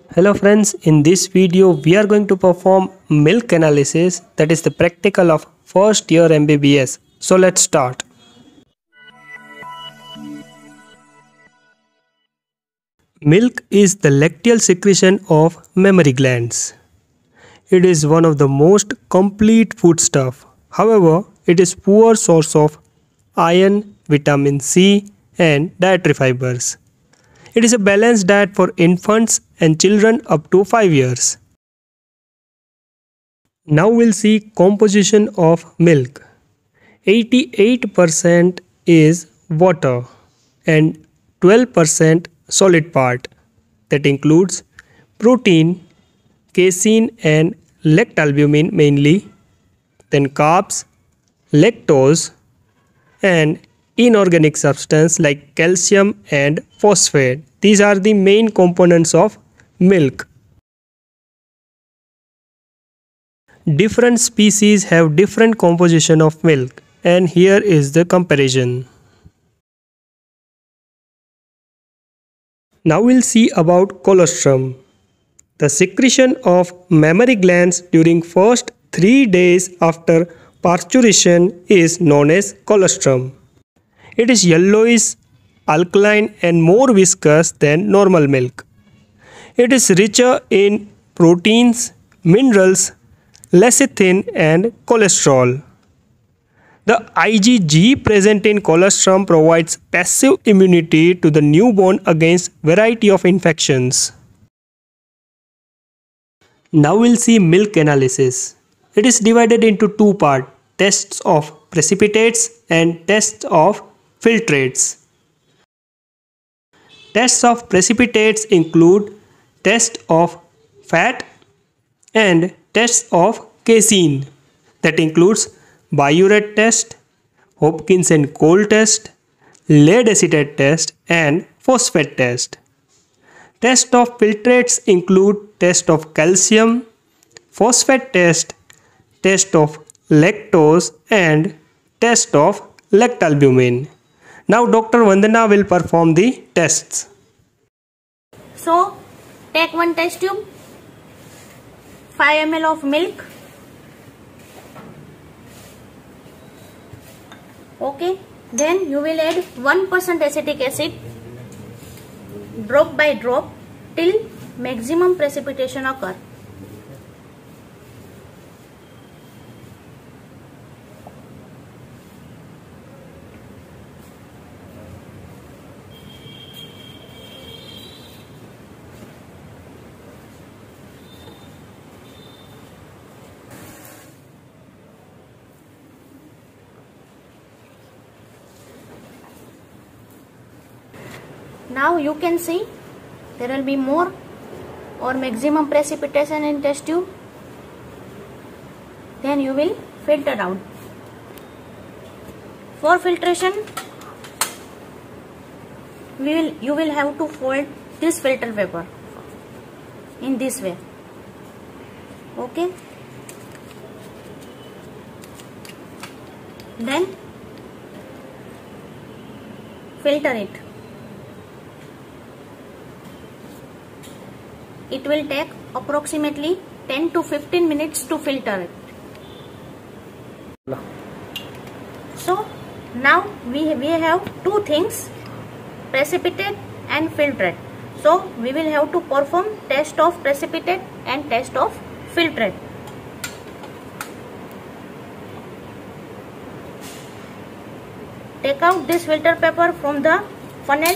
Hello friends, in this video we are going to perform milk analysis, that is the practical of first year MBBS. So let's start. Milk is the lacteal secretion of mammary glands. It is one of the most complete foodstuff. However, it is poor source of iron, vitamin C and dietary fibers. It is a balanced diet for infants and children up to 5 years. Now we'll see composition of milk. 88% is water and 12% solid part. That includes protein, casein and lactalbumin mainly, then carbs, lactose and inorganic substance like calcium and phosphate. These are the main components of milk. Different species have different composition of milk, and here is the comparison. Now we'll see about colostrum. The secretion of mammary glands during first 3 days after parturition is known as colostrum. It is yellowish, alkaline and more viscous than normal milk. It is richer in proteins, minerals, lecithin and cholesterol. The IgG present in colostrum provides passive immunity to the newborn against variety of infections. Now we'll see milk analysis. It is divided into two parts: tests of precipitates and tests of filtrates. Tests of precipitates include test of fat and tests of casein. That includes biuret test, Hopkins and Cole test, lead acetate test and phosphate test. Test of filtrates include test of calcium, phosphate test, test of lactose and test of lactalbumin. Now Dr. Vandana will perform the tests. So take one test tube, 5 ml of milk. Okay, then you will add 1% acetic acid drop by drop till maximum precipitation occur. Now you can see there will be more or maximum precipitation in test tube. Then you will filter out. For filtration, you will have to fold this filter paper in this way. Okay. Then filter it. It will take approximately 10 to 15 minutes to filter it. So now we have two things, precipitate and filtrate. So we will have to perform test of precipitate and test of filtrate. Take out this filter paper from the funnel.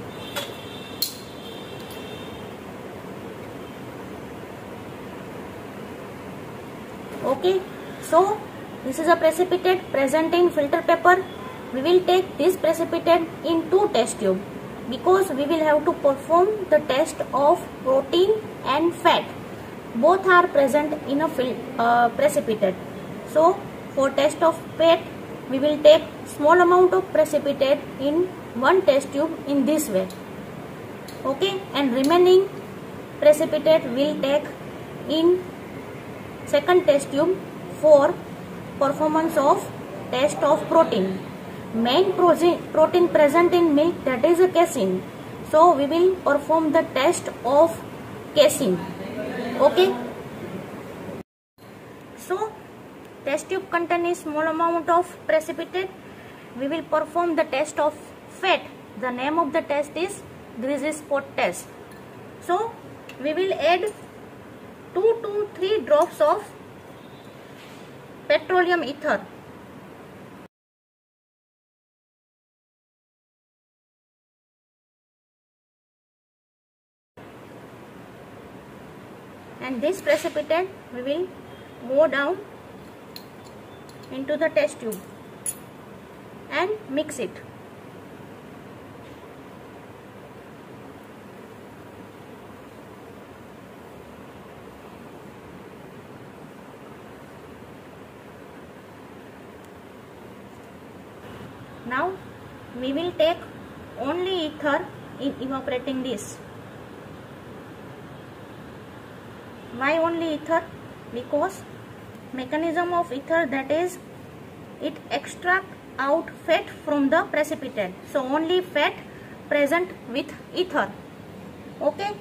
Okay, so this is a precipitate present in filter paper. We will take this precipitate in two test tube because we will have to perform the test of protein and fat. Both are present in a precipitate. So for test of fat, we will take small amount of precipitate in one test tube in this way. Okay, and remaining precipitate will take in second test tube for performance of test of protein. Main protein present in milk, that is a casein. So we will perform the test of casein. Okay. So test tube contains small amount of precipitate. We will perform the test of fat. The name of the test is greasy spot test. So we will add 2 to 3 drops of petroleum ether. And this precipitate we will go down into the test tube and mix it. Now we will take only ether in evaporating this. Why only ether? Because mechanism of ether, that is, it extract out fat from the precipitate. So only fat present with ether. Okay.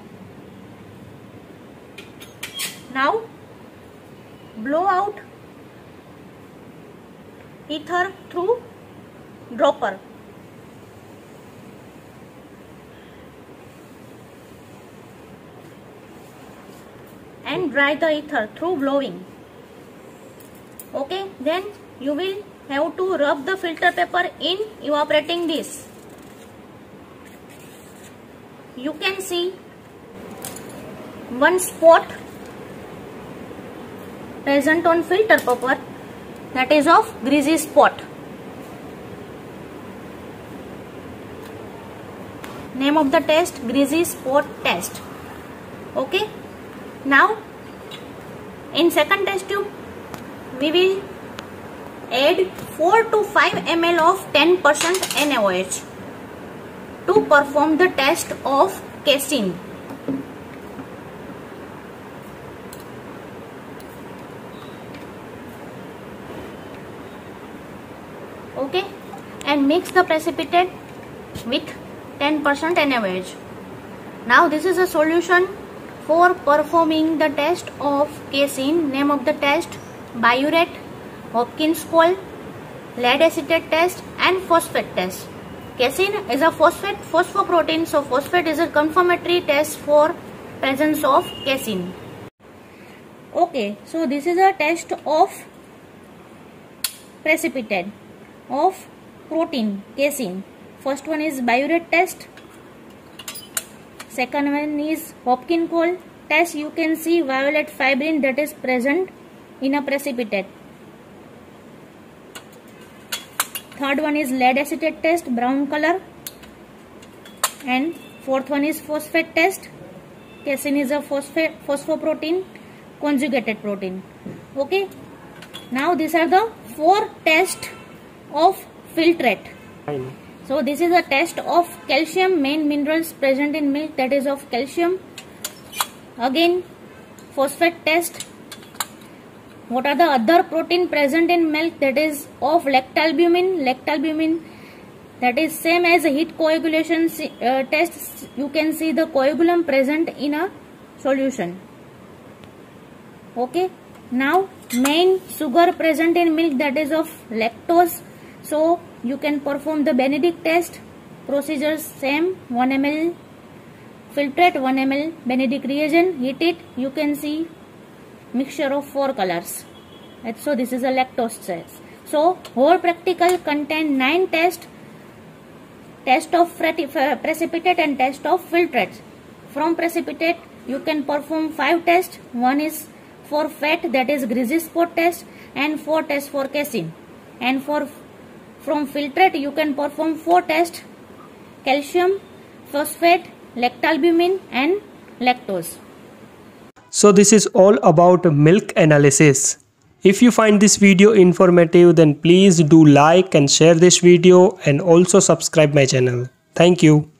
Now blow out ether through dropper. And dry the ether through blowing. Okay, then you will have to rub the filter paper in evaporating this. You can see one spot present on filter paper, that is of greasy spot. Name of the test, greasy spot test. Okay. Now in second test tube we will add 4 to 5 ml of 10% NaOH to perform the test of casein. Okay, and mix the precipitate with 10% NaOH. Now this is a solution for performing the test of casein. Name of the test, biuret, Hopkins Cole, lead acetate test and phosphate test. Casein is a phosphoprotein, so phosphate is a confirmatory test for presence of casein. Okay, so this is a test of precipitate of protein casein. First one is biuret test. Second one is Hopkins Cole test. You can see violet fibrin that is present in a precipitate. Third one is lead acetate test, brown color. And fourth one is phosphate test. Casein is a phosphoprotein, conjugated protein. Okay. Now these are the 4 tests of filtrate. So this is a test of calcium, main minerals present in milk, that is of calcium. Again phosphate test. What are the other protein present in milk? That is of lactalbumin. Lactalbumin, that is same as a heat coagulation test. You can see the coagulum present in a solution. Okay. Now main sugar present in milk, that is of lactose. So you can perform the Benedict test. Procedures same, 1 ml filtrate, 1 ml Benedict reagent, heat it. You can see mixture of 4 colors. So this is a lactose test. So whole practical contain 9 tests. Test of precipitate and test of filtrates. From precipitate you can perform 5 tests. One is for fat, that is greasy spot test, and 4 tests for casein. And from filtrate you can perform 4 tests: calcium, phosphate, lactalbumin and lactose. So this is all about milk analysis. If you find this video informative, then please do like and share this video and also subscribe my channel. Thank you.